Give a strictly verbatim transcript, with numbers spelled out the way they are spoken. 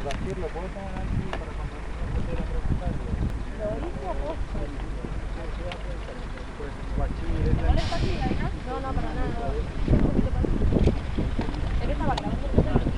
Brasil, ¿lo puedo poner aquí para cuando no quiera preguntarlo? Lo hice a posta. Pues guachín, ¿No le está aquí, no? No, no, para nada. Un poquito para. Es que estaba grabando.